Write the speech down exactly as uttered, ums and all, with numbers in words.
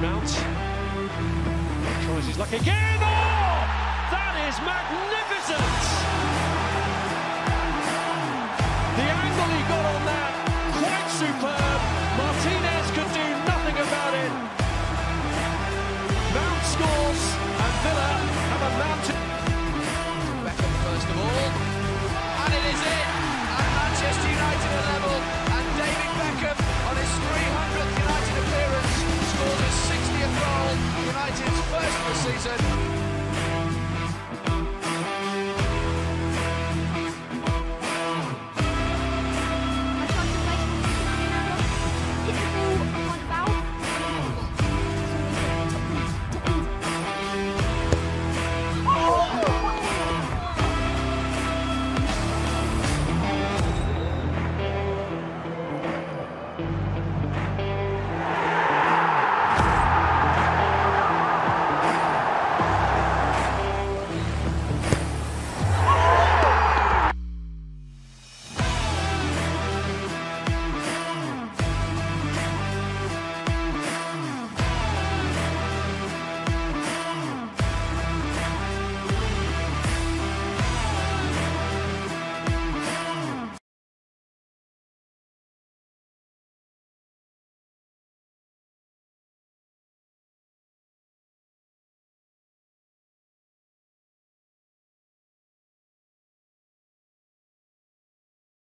Mount. Tries his luck again. Oh! That is magnificent! The angle he got on that, quite superb. Martinez could do